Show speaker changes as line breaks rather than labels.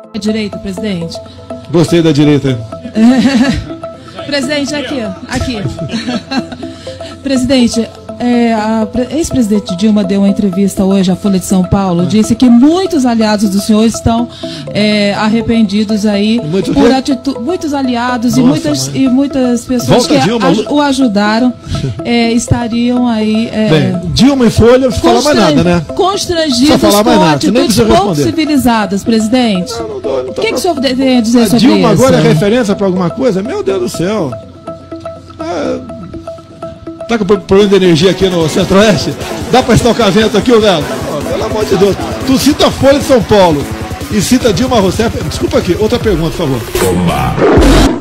É direita, presidente?
Gostei da direita.
Presidente, aqui. Presidente, a ex-presidente Dilma deu uma entrevista hoje à Folha de São Paulo, disse que muitos aliados do senhor estão arrependidos aí por atitude, muitos aliados. Nossa, e muitas pessoas que o ajudaram estariam aí
Dilma e Folha, não fala mais nada, né?
Constrangidos com atitudes pouco civilizadas, presidente. O que o senhor tem a dizer sobre isso?
Dilma agora é referência para alguma coisa? Meu Deus do céu. Tá com problema de energia aqui no Centro-Oeste? Dá para estocar vento aqui, ô velho? Pelo amor de Deus. Tu cita a Folha de São Paulo e cita Dilma Rousseff. Desculpa aqui, outra pergunta, por favor.